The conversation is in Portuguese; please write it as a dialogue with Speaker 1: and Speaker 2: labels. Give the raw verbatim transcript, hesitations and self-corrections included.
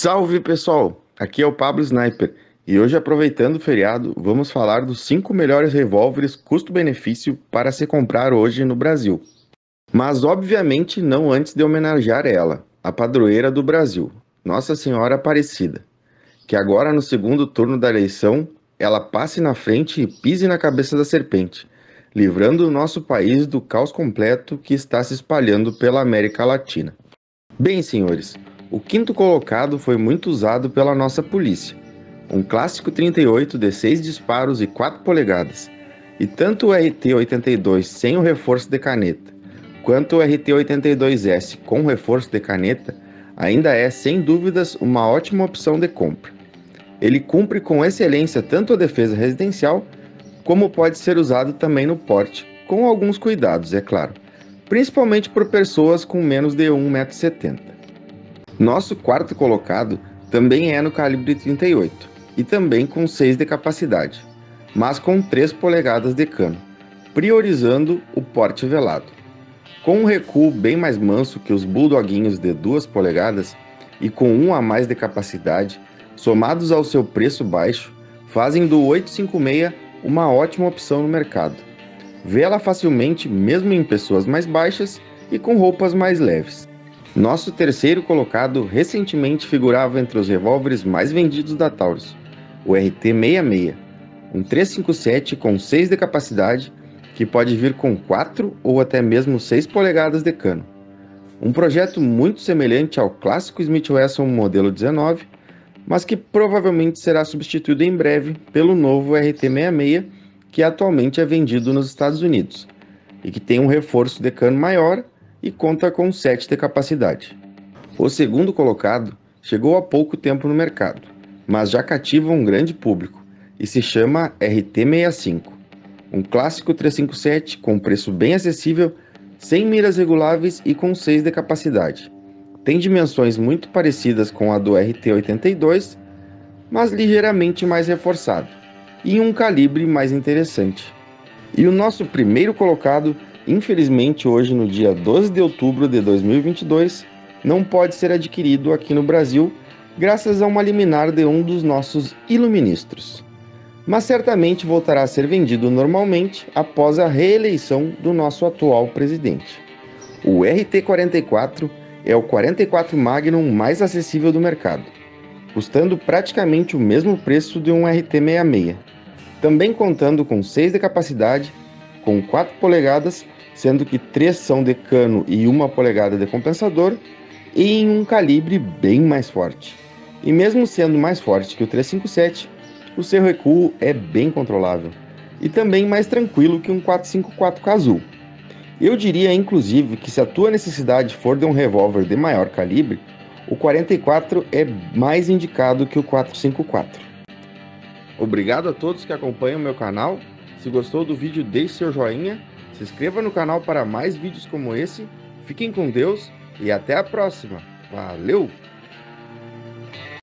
Speaker 1: Salve pessoal, aqui é o Pablo Sniper e hoje, aproveitando o feriado, vamos falar dos cinco melhores revólveres custo-benefício para se comprar hoje no Brasil. Mas obviamente não antes de homenagear ela, a padroeira do Brasil, Nossa Senhora Aparecida, que agora no segundo turno da eleição ela passe na frente e pise na cabeça da serpente, livrando o nosso país do caos completo que está se espalhando pela América Latina. Bem, senhores, o quinto colocado foi muito usado pela nossa polícia. Um clássico trinta e oito de seis disparos e quatro polegadas. E tanto o R T oitenta e dois sem o reforço de caneta, quanto o R T oitenta e dois S com reforço de caneta, ainda é, sem dúvidas, uma ótima opção de compra. Ele cumpre com excelência tanto a defesa residencial, como pode ser usado também no porte, com alguns cuidados, é claro, principalmente por pessoas com menos de um metro e setenta. Nosso quarto colocado também é no calibre trinta e oito e também com seis de capacidade, mas com três polegadas de cano, priorizando o porte velado. Com um recuo bem mais manso que os bulldoguinhos de duas polegadas e com um a mais de capacidade, somados ao seu preço baixo, fazem do oitocentos e cinquenta e seis uma ótima opção no mercado. Vê-la facilmente mesmo em pessoas mais baixas e com roupas mais leves. Nosso terceiro colocado recentemente figurava entre os revólveres mais vendidos da Taurus, o R T sessenta e seis, um trezentos e cinquenta e sete com seis de capacidade, que pode vir com quatro ou até mesmo seis polegadas de cano. Um projeto muito semelhante ao clássico Smith Wesson modelo dezenove, mas que provavelmente será substituído em breve pelo novo R T sessenta e seis, que atualmente é vendido nos Estados Unidos, e que tem um reforço de cano maior e conta com sete de capacidade. O segundo colocado chegou há pouco tempo no mercado, mas já cativa um grande público e se chama R T sessenta e cinco, um clássico trezentos e cinquenta e sete com preço bem acessível, sem miras reguláveis e com seis de capacidade. Tem dimensões muito parecidas com a do R T oitenta e dois, mas ligeiramente mais reforçado, e um calibre mais interessante. E o nosso primeiro colocado, infelizmente hoje no dia doze de outubro de dois mil e vinte e dois, não pode ser adquirido aqui no Brasil, graças a uma liminar de um dos nossos iluministros. Mas certamente voltará a ser vendido normalmente após a reeleição do nosso atual presidente. O R T quarenta e quatro é o quarenta e quatro Magnum mais acessível do mercado, custando praticamente o mesmo preço de um R T sessenta e seis, também contando com seis de capacidade, com quatro polegadas, sendo que três são de cano e uma polegada de compensador, e em um calibre bem mais forte. E mesmo sendo mais forte que o trezentos e cinquenta e sete, o seu recuo é bem controlável, e também mais tranquilo que um quatrocentos e cinquenta e quatro Cazoo. Eu diria inclusive que, se a tua necessidade for de um revólver de maior calibre, o quarenta e quatro é mais indicado que o quatrocentos e cinquenta e quatro. Obrigado a todos que acompanham meu canal. Se gostou do vídeo, deixe seu joinha, se inscreva no canal para mais vídeos como esse. Fiquem com Deus e até a próxima. Valeu!